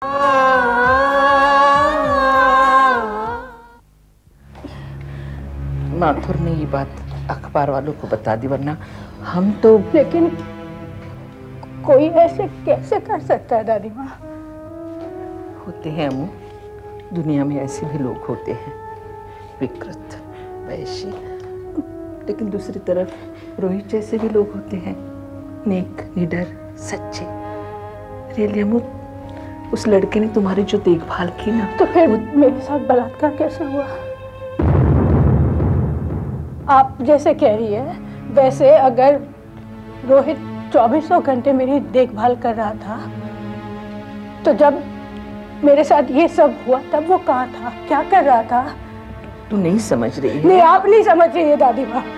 माथुर ने ये बात अखबार वालों को बता दी, वरना हम तो। लेकिन कोई ऐसे कैसे कर सकता है दादी माँ? होते हैं अम्मू, दुनिया में ऐसे भी लोग होते हैं, विकृत, वैश्य। लेकिन दूसरी तरफ रोहित जैसे भी लोग होते हैं, नेक, निडर, सच्चे। रियली अम्मू, उस लड़के ने तुम्हारी जो देखभाल की ना। तो फिर मेरे साथ बलात्कार कैसे हुआ? आप जैसे कह रही है वैसे अगर रोहित 2400 घंटे मेरी देखभाल कर रहा था, तो जब मेरे साथ ये सब हुआ तब वो कहाँ था, क्या कर रहा था? तू नहीं समझ रही है? नहीं, आप नहीं समझ रही है दादी माँ।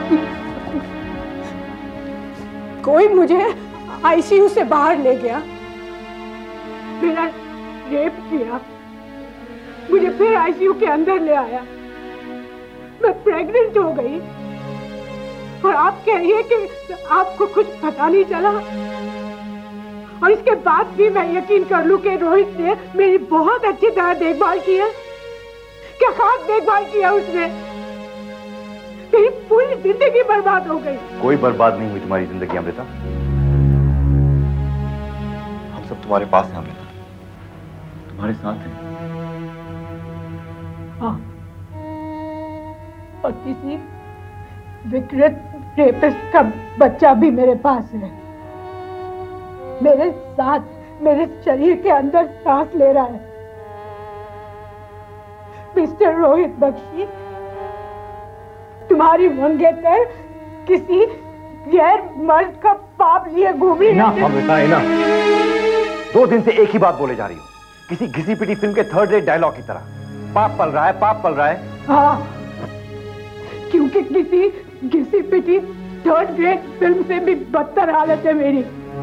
कोई मुझे आईसीयू से बाहर ले गया, मेरा रेप किया, मुझे फिर आईसीयू के अंदर ले आया, मैं प्रेग्नेंट हो गई, और आप कह रही है कि आपको कुछ पता नहीं चला? और इसके बाद भी मैं यकीन कर लूं कि रोहित ने मेरी बहुत अच्छी तरह देखभाल की है? क्या खास देखभाल किया उसने? मेरी पूरी जिंदगी बर्बाद हो गई। कोई बर्बाद नहीं हुई तुम्हारी जिंदगी अमृता, हम सब तुम्हारे पास हैं अमृता, तुम्हारे साथ हैं। हाँ, और किसी विकृत रेपिस्ट का बच्चा भी मेरे पास है, मेरे साथ, मेरे शरीर के अंदर सांस ले रहा है। मिस्टर रोहित बख्शी, तुम्हारी मंगेतर किसी गैर मर्द का पाप लिए घूम रही है। ना 2 दिन से एक ही बात बोले जा रही हो, किसी घिसी पिटी फिल्म के 3rd रेट डायलॉग की तरह। पाप पल रहा है, पाप पल रहा है। हाँ, क्योंकि किसी घिसी पिटी 3rd रेट फिल्म से भी बदतर हालत है मेरी।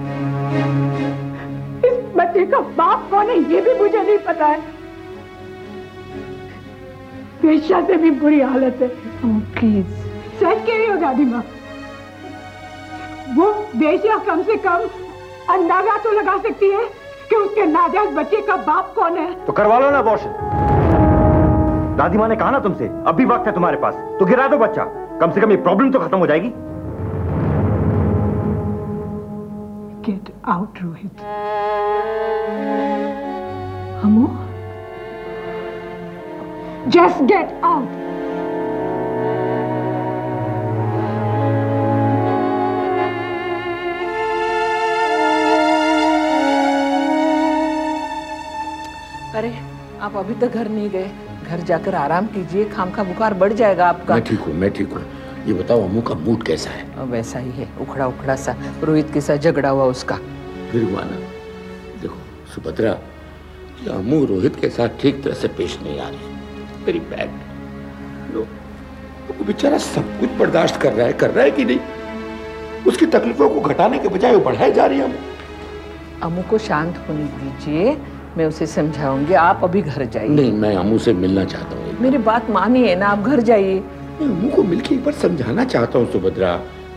इस बच्चे का बाप कौन है ये भी मुझे नहीं पता है। वेश्या से भी बुरी हालत है। प्लीज, सच कह रही हो दादी माँ? वो वेश्या कम से कम अंदाजा तो लगा सकती है कि उसके नाजायज बच्चे का बाप कौन है। तो करवा लो ना अबॉर्शन। दादी माँ ने कहा ना तुमसे, अब भी वक्त है तुम्हारे पास, तो गिरा दो बच्चा, कम से कम ये प्रॉब्लम तो खत्म हो जाएगी। Get out, Rohit. हमो, just get out। अरे, आप अभी तक घर नहीं गए? घर जाकर आराम कीजिए, खामखा बुखार बढ़ जाएगा आपका। मैं ठीक हूँ। ये बताओ अम्मू का मूड कैसा है? वैसा ही है, उखड़ा उखड़ा सा। रोहित के साथ झगड़ा हुआ उसका। फिर हुआ ना? देखो सुभद्रा, ये अम्मू रोहित के साथ ठीक तरह से पेश नहीं आ रही, वेरी बैड। वो बेचारा सब कुछ बर्दाश्त कर रहा है कि नहीं? उसकी तकलीफों को घटाने के बजाय वो बढ़ाई जा रही है। अम्मू को शांत होने दीजिए, मैं उसे समझाऊंगी। आप अभी घर जाइए। नहीं, मैं अम्मू से मिलना चाहता हूँ। मेरी बात मानिए ना, आप घर जाइए। मैं अम्मू को मिलके एक बार समझाना चाहता हूँ सुभद्रा।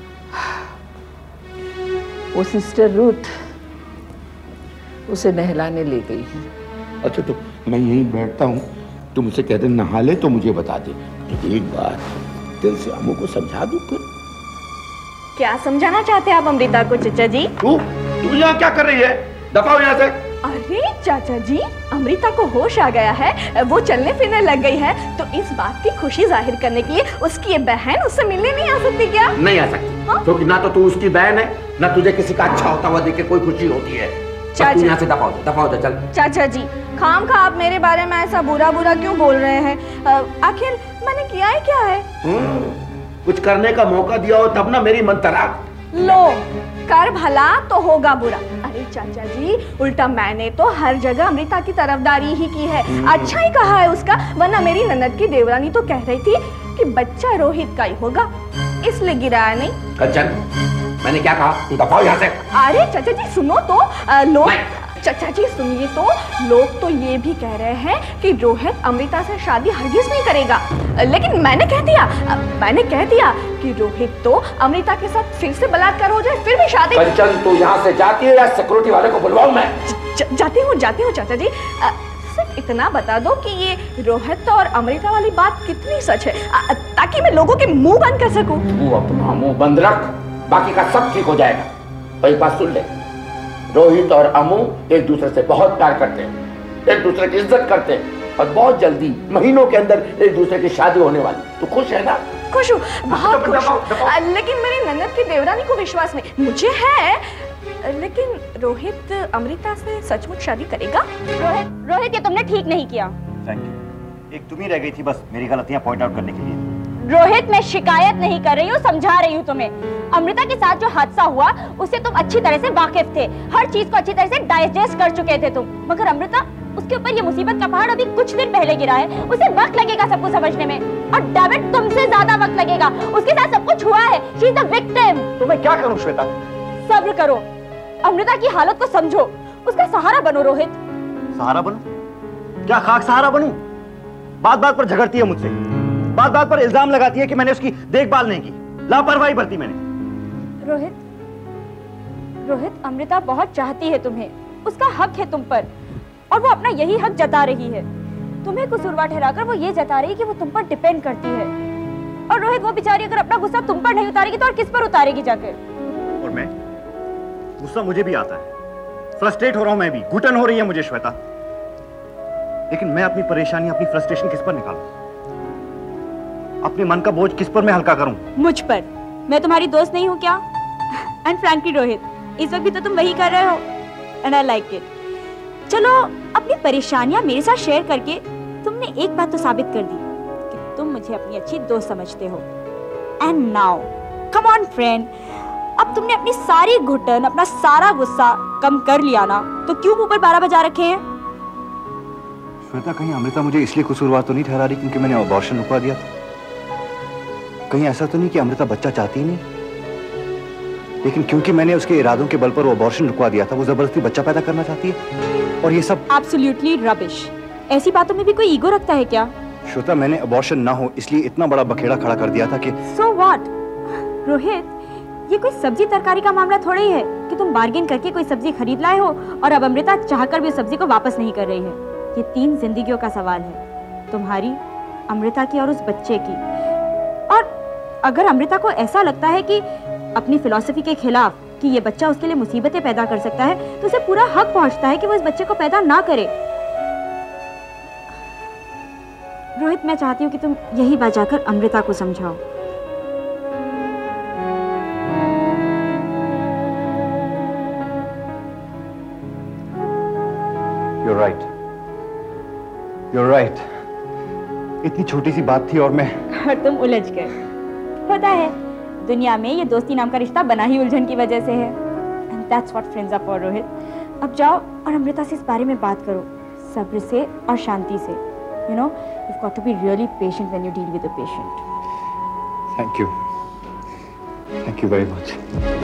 वो सिस्टर रूथ उसे नहलाने ले गई है। अच्छा, तो मैं यहीं बैठता हूँ, तुम उसे कह दे नहा ले तो मुझे बता दे। तो एक बार दिल से अम्मू को समझा दूँ। क्या समझाना चाहते हैं आप अमृता को चाचा जी? तू यहाँ क्या कर रही है? दफा हो यहाँ से। अरे चाचा जी, अमृता को होश आ गया है, वो चलने फिरने लग गई है, तो इस बात की खुशी जाहिर करने के लिए उसकी ये बहन उससे मिलने नहीं आ सकती क्या? नहीं आ सकती, क्योंकि ना तो तू उसकी बहन है, ना तुझे किसी का अच्छा होता हुआ देख के कोई खुशी होती है। चाचा, यहाँ से दफा हो जा, चल। चाचा जी, खामखा आप मेरे बारे में ऐसा बुरा क्यों बोल रहे हैं? आखिर मैंने किया है क्या है? कुछ करने का मौका दिया हो तब ना मेरी मंतरा। लो, कर भला तो होगा बुरा। अरे चाचा जी, उल्टा मैंने तो हर जगह अमृता की तरफदारी ही की है, अच्छा ही कहा है उसका, वरना मेरी ननद की देवरानी तो कह रही थी कि बच्चा रोहित का ही होगा, इसलिए गिराया नहीं। कंचन, मैंने क्या कहा? तू दफाओ यहाँ से। अरे चाचा जी सुनो तो, लोग चाचा जी सुनिए तो, लोग तो ये भी कह रहे हैं कि रोहित अमृता से शादी हरगिज नहीं करेगा, लेकिन मैंने कह दिया कि रोहित तो अमृता के साथ फिर से बलात्कार हो जाए फिर भी शादी। कंचन, तू यहाँ से जाती है या सिक्योरिटी वाले को बुलवाऊं मैं? जाती हूँ चाचा जी। सिर्फ इतना बता दो कि ये रोहित और अमृता वाली बात कितनी सच है, ताकि मैं लोगों के मुंह बंद कर सकूं। तू अपना मुंह बंद रख, बाकी का सब ठीक हो जाएगा। और एक बात सुन ले, रोहित और अमू एक दूसरे से बहुत प्यार करते हैं, एक दूसरे की इज्जत करते हैं, और बहुत जल्दी महीनों के अंदर एक दूसरे की शादी होने वाली। तू खुश है ना? खुश हूँ, बहुत खुश हूँ। लेकिन मेरी ननद की देवरानी को विश्वास नहीं, मुझे है, लेकिन रोहित अमृता से सचमुच शादी करेगा? रोहित ये तुमने ठीक नहीं किया। Thank you. एक तुम ही रह गई थी बस मेरी गलतियां पॉइंट आउट करने के लिए। रोहित मैं शिकायत नहीं कर रही हूँ, समझा रही हूँ तुम्हें। अमृता के साथ जो हादसा हुआ उससे तुम अच्छी तरह से वाकिफ थे, हर चीज को अच्छी तरह से डाइजेस्ट कर चुके थे तुम। मगर अमृता, उसके ऊपर ये मुसीबत का पहाड़ अभी कुछ दिन पहले गिरा है, उसे वक्त लगेगा सब कुछ समझने में, और डेविड तुमसे ज्यादा वक्त लगेगा। उसके साथ सब कुछ हुआ है, शी इज द विक्टिम। तो मैं क्या करूं श्वेता? सब्र करो, अमृता की हालत को समझो, उसका सहारा बनो। रोहित, सहारा बनूं? क्या खाक सहारा बनूं? बात बात पर झगड़ती है मुझसे, बात बात पर इल्जाम लगाती है कि मैंने उसकी देखभाल नहीं की, लापरवाही बरती मैंने। रोहित, अमृता बहुत चाहती है तुम्हें, उसका हक है तुम पर, और वो अपना यही हक जता रही है। तुम्हें कसूरवार ठहराकर वो ये जता रही है कि वो तुम पर डिपेंड करती है। और रोहित, वो बेचारी अगर अपना गुस्सा तुम पर नहीं उतारेगी तो और किस पर उतारेगी जाकर? और मैं, गुस्सा मुझे भी आता है, फ्रस्ट्रेट हो रहा हूं मैं भी, घुटन हो रही है मुझे श्वेता, लेकिन मैं अपनी परेशानी, अपनी फ्रस्ट्रेशन किस पर निकालूं? अपने मन का बोझ किस पर मैं हल्का करूं? मुझ पर। मैं तुम्हारी दोस्त नहीं हूं क्या? एंड फ्रैंकली रोहित, इस वक्त भी तो तुम वही कर रहे हो, एंड आई लाइक इट। चलो, अपनी परेशानियां मेरे साथ शेयर करके तुमने एक बात तो साबित कर दी कि तुम मुझे अपनी अच्छी दोस्त समझते हो। And now come on friend, अब तुमने अपनी सारी घुटन, अपना सारा गुस्सा कम कर लिया ना, तो क्यों मुंह पर 12 बजा रखे हैं? श्वेता, कहीं अमृता मुझे इसलिए कसूरवार तो नहीं ठहरा रही क्योंकि मैंने अबॉर्शन रुकवा दिया था? कहीं ऐसा तो नहीं कि अमृता बच्चा चाहती ही नहीं, लेकिन क्योंकि मैंने उसके इरादों के बल पर वो अबॉर्शन रुकवा दिया था, वो जबरदस्ती बच्चा पैदा करना चाहती है? और ये सब एब्सोल्युटली रबिश। ऐसी बातों में भी कोई ईगो रखता है क्या? श्वेता, मैंने अबॉर्शन ना हो इसलिए इतना बड़ा बखेड़ा खड़ा कर दिया था कि So what? रोहित, ये कोई सब्जी तरकारी का मामला थोड़ा ही है कि तुम बार्गेन करके कोई सब्जी खरीद लाए हो और अब अमृता चाहकर भी उस सब्जी को वापस नहीं कर रही है। ये 3 जिंदगियों का सवाल है, तुम्हारी, अमृता की और उस बच्चे की। और अगर अमृता को ऐसा लगता है कि अपनी फिलॉसफी के खिलाफ कि ये बच्चा उसके लिए मुसीबतें पैदा कर सकता है, तो उसे पूरा हक पहुंचता है कि वो इस बच्चे को पैदा ना करे। रोहित, मैं चाहती हूँ कि तुम यही बात जाकर अमृता को समझाओ। You're right. You're right. इतनी छोटी सी बात थी और तुम उलझ गए। होता है, दुनिया में ये दोस्ती नाम का रिश्ता बना ही उलझन की वजह से है। And that's what friends are for, Rohit. अब जाओ और अमृता से इस बारे में बात करो, सब्र से और शांति से। You know, you've got to be really patient when you deal with a patient. Thank you. Thank you very much.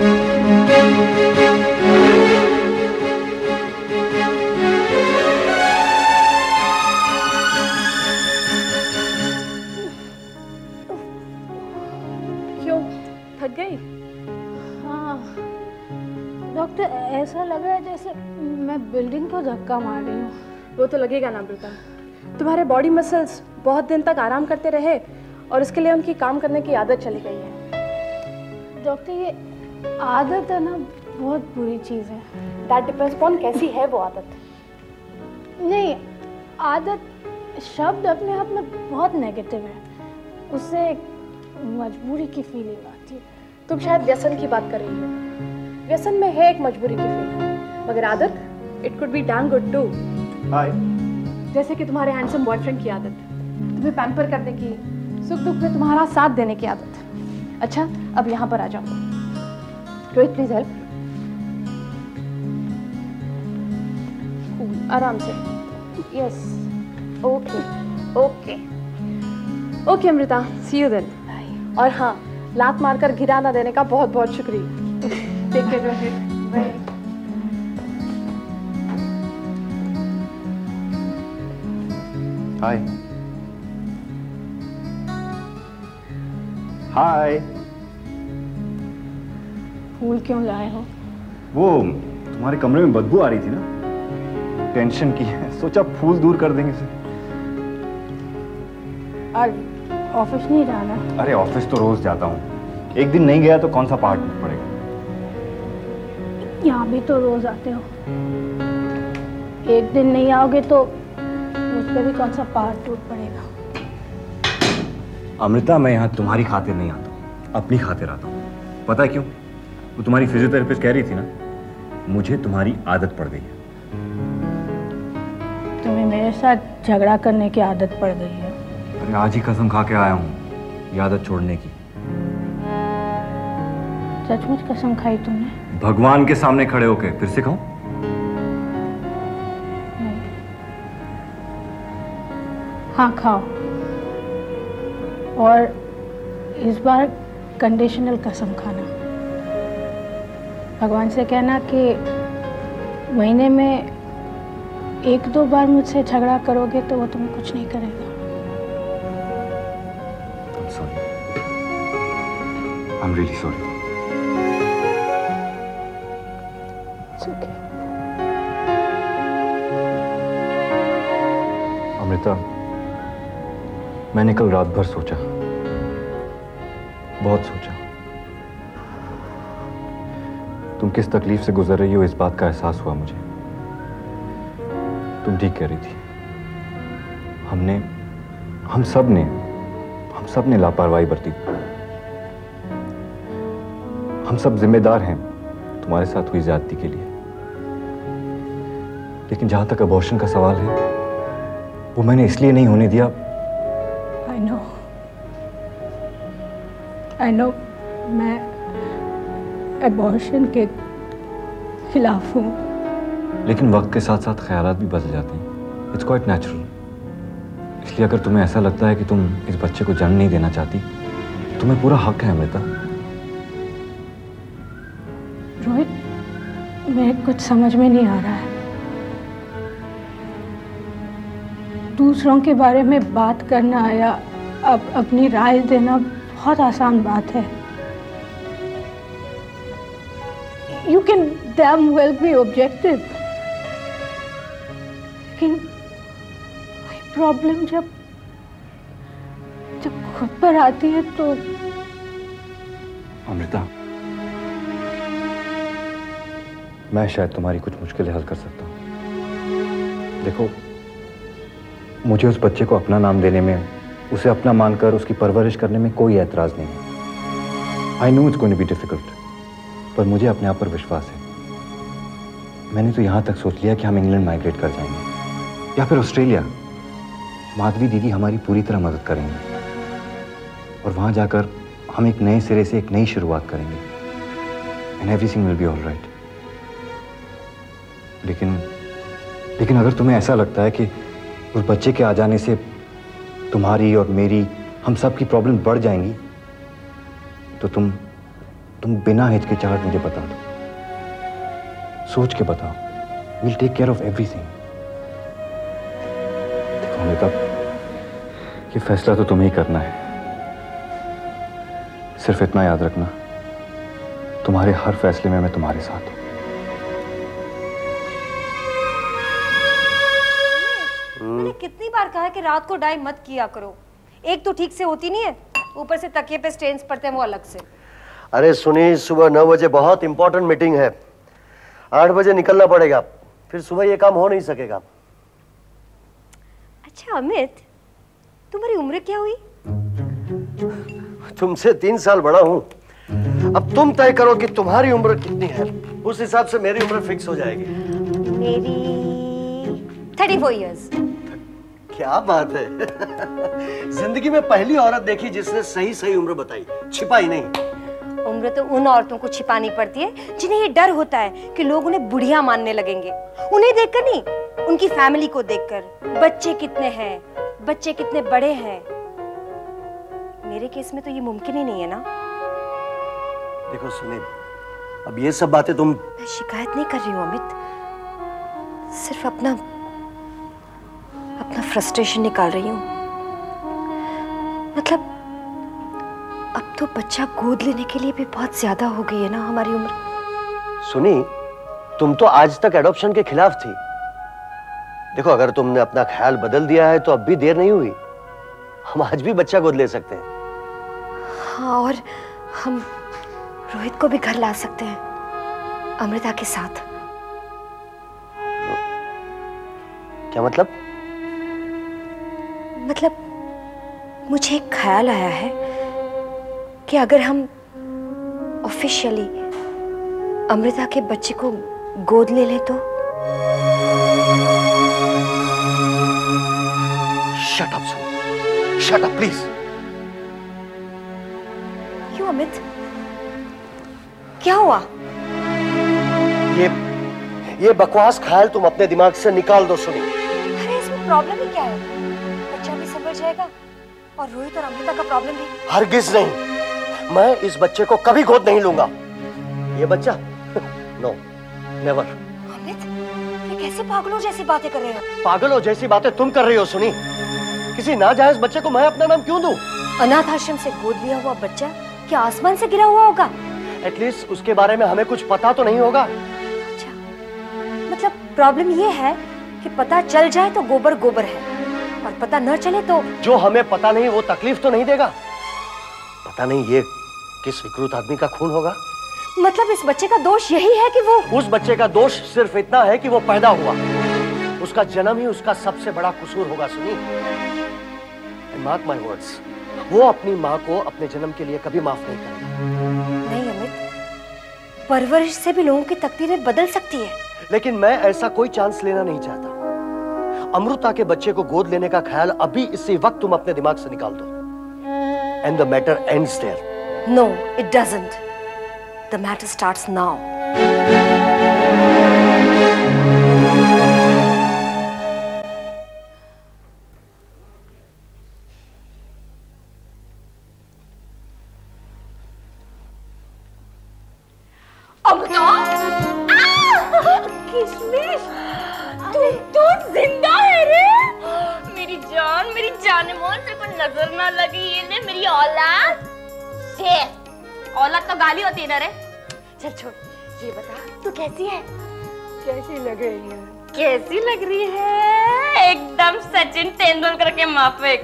थक गई? हाँ डॉक्टर, ऐसा लग रहा है जैसे मैं बिल्डिंग को धक्का मार रही हूँ। वो तो लगेगा ना अमृता, तुम्हारे बॉडी मसल्स बहुत दिन तक आराम करते रहे और इसके लिए उनकी काम करने की आदत चली गई है। डॉक्टर, ये आदत है ना, बहुत बुरी चीज़ है। दैट डिपेंड्स अपॉन कैसी है वो आदत। नहीं, आदत शब्द अपने आप में बहुत नेगेटिव है, उससे मजबूरी की फीलिंग आती है। तुम शायद व्यसन की बात कर रही हो। व्यसन में है एक मजबूरी की फीलिंग, मगर आदत, it could be damn good too. Hi. जैसे कि तुम्हारे हैंडसम बॉयफ्रेंड की आदत, तुम्हें पैम्पर करने की, सुख दुख में तुम्हारा साथ देने की आदत। अच्छा, अब यहाँ पर आ जाओ। Rohit, please help. आराम से। Yes, okay okay okay Amrita, see you then. और हाँ, लात मारकर घिरा ना देने का बहुत बहुत शुक्रिया। Take care Rohit, bye. Hi. Hi. फूल क्यों लाए हो? वो तुम्हारे कमरे में बदबू आ रही थी ना, टेंशन की है, सोचा फूल दूर कर देंगे इसे। आज ऑफिस नहीं जाना? अरे ऑफिस तो रोज जाता हूँ, एक दिन नहीं गया तो कौन सा पहाड़ टूट पड़ेगा। यहाँ भी तो रोज आते हो, एक दिन नहीं आओगे तो मुझ पे भी कौन सा पहाड़ टूट पड़ेगा। अमृता, मैं यहाँ तुम्हारी खातिर नहीं आता हूँ, अपनी खातिर आता हूँ। पता है क्यों? वो तुम्हारी फिजियोथेरेपिस्ट कह रही थी ना, मुझे तुम्हारी आदत पड़ गई है। तुम्हें मेरे साथ झगड़ा करने की आदत पड़ गई है। अरे आज ही कसम खा के आया हूँ ये आदत छोड़ने की। सचमुच कसम खाई तुमने? भगवान के सामने खड़े होके फिर से कहूं? हाँ खाओ, और इस बार कंडीशनल कसम खाना। भगवान से कहना कि महीने में 1-2 बार मुझसे झगड़ा करोगे तो वो तुम्हें कुछ नहीं करेगा। I'm sorry. I'm really sorry. It's okay. Amrita, मैंने कल रात भर सोचा, बहुत सोचा। तुम किस तकलीफ से गुजर रही हो इस बात का एहसास हुआ मुझे। तुम ठीक कह रही थी, हम सब ने लापरवाही बरती। हम सब जिम्मेदार हैं तुम्हारे साथ हुई ज्यादती के लिए। लेकिन जहां तक अबॉर्शन का सवाल है, वो मैंने इसलिए नहीं होने दिया। I know, मैं अबॉर्शन के खिलाफ हूँ। लेकिन वक्त के साथ साथ ख्यालात भी बदल जाते हैं। It's quite natural. इसलिए अगर तुम्हें ऐसा लगता है कि तुम इस बच्चे को जन्म नहीं देना चाहती, तुम्हें पूरा हक है अमृता। रोहित, मेरे कुछ समझ में नहीं आ रहा है। दूसरों के बारे में बात करना या अपनी राय देना बहुत आसान बात है। You can damn well be objective, लेकिन वही प्रॉब्लम जब खुद पर आती है तो। अमृता, मैं शायद तुम्हारी कुछ मुश्किलें हल कर सकता हूँ। देखो, मुझे उस बच्चे को अपना नाम देने में, उसे अपना मानकर उसकी परवरिश करने में कोई एतराज नहीं है। I know it's going to be difficult, पर मुझे अपने आप पर विश्वास है। मैंने तो यहाँ तक सोच लिया कि हम इंग्लैंड माइग्रेट कर जाएंगे या फिर ऑस्ट्रेलिया। माधवी दीदी हमारी पूरी तरह मदद करेंगे और वहाँ जाकर हम एक नए सिरे से एक नई शुरुआत करेंगे। And everything will be all right. लेकिन अगर तुम्हें ऐसा लगता है कि उस बच्चे के आ जाने से तुम्हारी और मेरी, हम सब की प्रॉब्लम बढ़ जाएंगी, तो तुम बिना हिचकिचाहट मुझे बता दो। सोच के बताओ। We'll take care of everything. देखो अमृता, ये फैसला तो तुम्हें ही करना है। सिर्फ इतना याद रखना, तुम्हारे हर फैसले में मैं तुम्हारे साथ हूं। मैंने कितनी बार कहा कि रात को डाई मत किया करो। एक तो ठीक से होती नहीं है, ऊपर से तकिए पे स्टेन्स पड़ते हैं वो अलग से। अरे सुनी, सुबह 9 बजे बहुत इंपॉर्टेंट मीटिंग है, 8 बजे निकलना पड़ेगा, फिर सुबह ये काम हो नहीं सकेगा। अच्छा अमित, तुम्हारी उम्र क्या हुई? तुमसे 3 साल बड़ा हूं। अब तुम तय करो कि तुम्हारी उम्र कितनी है, उस हिसाब से मेरी उम्र फिक्स हो जाएगी। मेरी 34 इयर्स। क्या बात है। जिंदगी में पहली औरत देखी जिसने सही सही उम्र बताई, छिपाई नहीं। उम्र तो उन औरतों को छिपानी पड़ती है जिन्हें ये डर होता है कि लोग उन्हें बुढ़िया मानने लगेंगे। उन्हें देखकर नहीं, उनकी फैमिली को देखकर। बच्चे कितने हैं, बच्चे कितने बड़े हैं। मेरे केस में तो ये मुमकिन ही नहीं है ना। देखो सुनील, अब ये सब बातें तुम। मैं शिकायत नहीं कर रही हूँ अमित, सिर्फ अपना फ्रस्ट्रेशन निकाल रही हूँ। मतलब अब तो बच्चा गोद लेने के लिए भी बहुत ज्यादा हो गई है ना हमारी उम्र। सुनी, तुम तो आज तक एडॉप्शन के खिलाफ थी, देखो, अगर तुमने अपना ख्याल बदल दिया है तो अब भी देर नहीं हुई। हम आज भी बच्चा गोद ले सकते हैं। हाँ, और हम रोहित को भी घर ला सकते हैं अमृता के साथ। क्या मतलब? मतलब मुझे एक ख्याल आया है कि अगर हम ऑफिशियली अमृता के बच्चे को गोद ले ले तो। शट अप सुन, शट अप प्लीज। क्यों अमित, क्या हुआ? ये बकवास ख्याल तुम अपने दिमाग से निकाल दो सुनी। अरे इसमें प्रॉब्लम ही क्या है? बच्चा भी संभल जाएगा और रोहित और अमृता का प्रॉब्लम भी। हरगिज नहीं, मैं इस बच्चे को कभी गोद नहीं लूंगा। ये बच्चा नो, नेवर। अमित, ये कैसे पागलों जैसी बातें कर रहे हो? पागलों जैसी बातें तुम कर रही हो सुनी। किसी नाजायज बच्चे को मैं अपना नाम क्यों दूं? अनाथ आश्रम से गोद लिया हुआ बच्चा क्या आसमान से गिरा हुआ होगा? एटलीस्ट उसके बारे में हमें कुछ पता तो नहीं होगा। अच्छा, मतलब प्रॉब्लम ये है कि पता चल जाए तो गोबर गोबर है और पता न चले तो। जो हमें पता नहीं वो तकलीफ तो नहीं देगा। पता नहीं ये किस विकृत आदमी का खून होगा। मतलब इस बच्चे का दोष यही है कि वो। उस बच्चे का दोष सिर्फ इतना है कि वो पैदा हुआ। उसका जन्म ही उसका सबसे बड़ा कसूर होगा सुनी। And mark my words, वो अपनी माँ को अपने जन्म के लिए कभी माफ नहीं करेगा। नहीं अमित, परवरिश से भी लोगों की तकदीरें बदल सकती है। लेकिन मैं ऐसा कोई चांस लेना नहीं चाहता। अमृता के बच्चे को गोद लेने का ख्याल अभी इसी वक्त तुम अपने दिमाग से निकाल दो। And the matter ends there. No, it doesn't. The matter starts now. किशमिश, तू जिंदा है रे? मेरी जान, मेरी जान मोहन, तेरे को नजर ना लगी ये ले मेरी औलाद। औलाद तो गाली होती है ना रे। चल छोड़, ये बता तू कैसी है? कैसी लग रही है? कैसी लग रही है? एकदम सचिन तेंदुलकर के माफिक।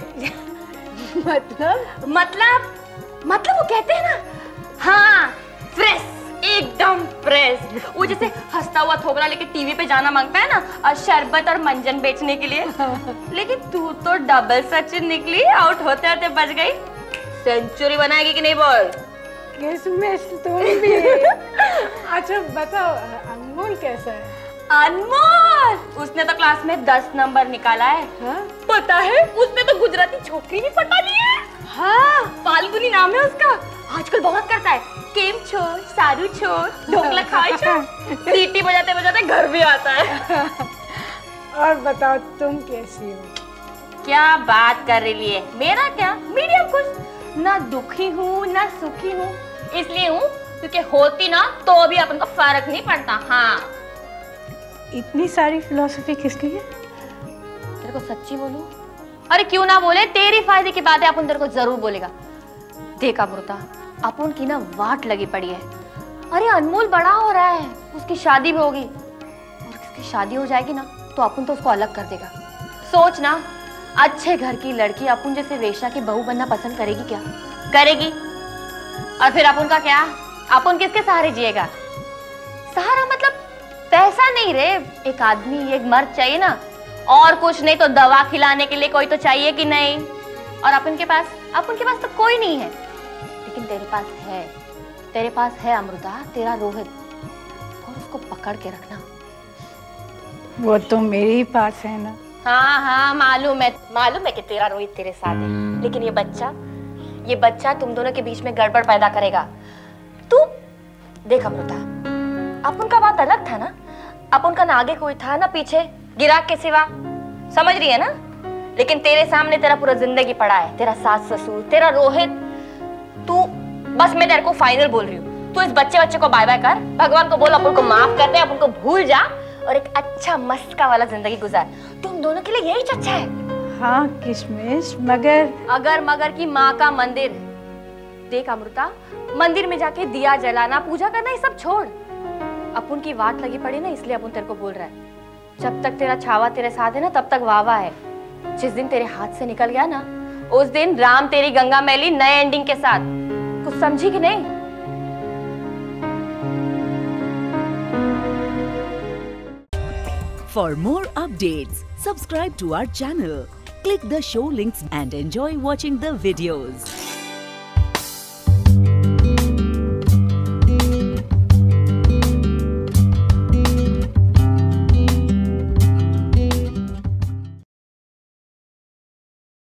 मतलब वो कहते हैं ना, हाँ फ्रेश, एकदम फ्रेश। वो जैसे हंसता हुआ थोबड़ा लेके टीवी पे जाना मांगता है ना, और शरबत और मंजन बेचने के लिए। लेकिन तू तो डबल सचिन निकली, आउट होते होते बच गई। सेंचुरी बनाएगी कि नहीं बोल? किशमिश तुम भी। अच्छा बताओ, अनमोल कैसा है? अनमोल, उसने तो क्लास में 10 नंबर निकाला है। हाँ? पता है, उसने तो गुजराती छोकरी भी पटा ली है। हाँ, फाल्गुनी नाम है उसका। आजकल बहुत करता है, केम छोड़, सारू छोड़, ढोकला खाए छोड़, सीटी बजाते बजाते घर भी आता है। और बताओ तुम कैसी हो? क्या बात कर रही है? मेरा क्या, मीडियम कुछ, ना दुखी हूँ ना सुखी हूँ। इसलिए हूँ क्योंकि होती ना तो भी अपन को फर्क नहीं पड़ता। हाँ, इतनी सारी फिलॉसफी किस लिए? तेरे को सच्ची बोलूं? अरे क्यों ना बोले, तेरी फायदे की बात है, अपन तेरे को जरूर बोलेगा। देखा अमृता, अपन की ना वाट लगी पड़ी है। अरे अनमोल बड़ा हो रहा है, उसकी शादी भी होगी, और उसकी शादी हो जाएगी ना तो अपन तो उसको अलग कर देगा। सोच ना, अच्छे घर की लड़की अपन जैसे रेशा की बहू बनना पसंद करेगी क्या? करेगी। और फिर अपन का क्या? अपन किसके सहारे जिएगा? सहारा मतलब पैसा नहीं रे, एक आदमी, एक मर्द चाहिए ना, और कुछ नहीं तो दवा खिलाने के लिए कोई तो चाहिए कि नहीं। और अपन के पास तो कोई नहीं है, लेकिन तेरे पास है अमृता, तेरा रोहित, और उसको पकड़ के रखना। वो तो मेरे ही पास है ना। हाँ, मालूम है कि तेरा रोहित तेरे साथ है, लेकिन ये बच्चा तुम दोनों के बीच में गड़बड़ पैदा करेगा। तू देख अमृता, अपन का बात अलग था ना, अपन का ना आगे कोई था ना पीछे गिराक के सिवा, समझ रही है ना? लेकिन तेरे सामने तेरा पूरा जिंदगी पड़ा है, तेरा सास ससुर, तेरा रोहित। तू बस, मैं तेरे को फाइनल बोल रही हूँ, तू इस बच्चे को बाय बाय कर, भगवान को बोल अपन को माफ कर दे, अपन को भूल जा और एक अच्छा मस्का वाला जिंदगी गुजार। तुम दोनों के लिए यही अच्छा है। हाँ किशमिश, मगर की माँ का मंदिर। देख अमृता, मंदिर में जाके दिया जलाना, पूजा करना, ये सब छोड़। अपन की वाट लगी पड़ी ना, इसलिए अपन तेरे को बोल रहा है। जब तक तेरा छावा तेरे साथ है ना तब तक वावा है। जिस दिन तेरे हाथ से निकल गया ना उस दिन राम तेरी गंगा मैली नए एंडिंग के साथ। कुछ समझी कि नहीं? For more updates, subscribe to our channel, click the show links and enjoy watching the videos.